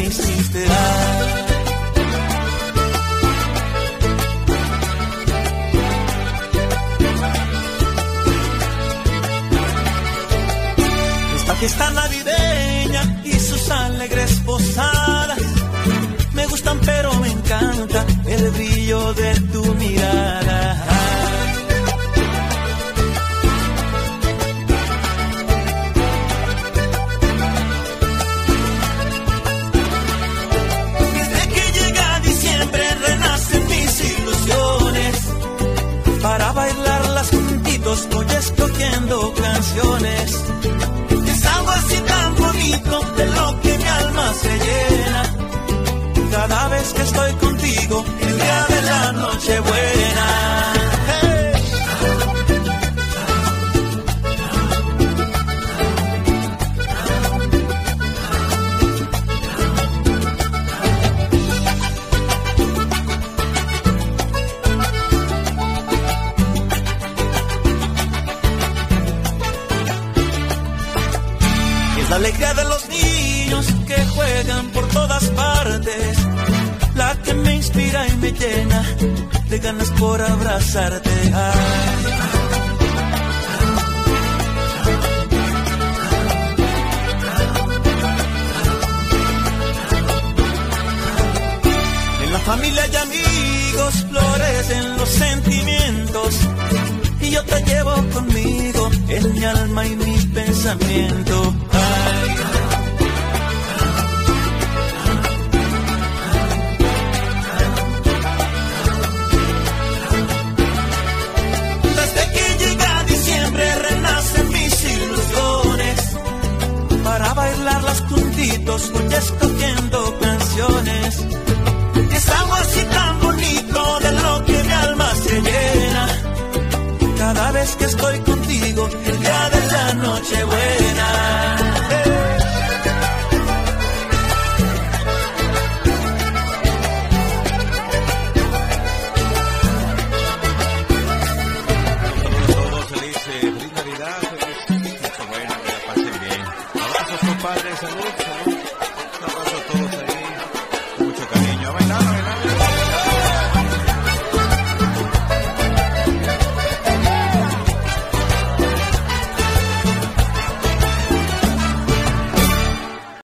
hiciste. Ay. Esta fiesta navideña y sus alegres posadas me gustan, pero me encanta el brillo de tu mirada. Desde que llega diciembre renacen mis ilusiones. Para bailarlas juntitos voy escogiendo canciones. Es algo así tan bonito, de lo que mi alma se llena. Cada vez que estoy contigo, el día de la Nochebuena. Hey. Es la alegría de los niños que juegan por todas partes, la que me inspira y me llena de ganas por abrazarte. Ay. En la familia y amigos florecen los sentimientos, y yo te llevo conmigo en mi alma y mi pensamiento. Ay. Desde que llega diciembre renacen mis ilusiones. Para bailarlas juntitos voy escogiendo canciones. Es algo así tan bonito, de lo que mi alma se llena. Cada vez que estoy contigo, el día de la Nochebuena. Todos feliz Navidad, feliz Nochebuena, que la pasen bien. Abrazos, compadre, salud, salud.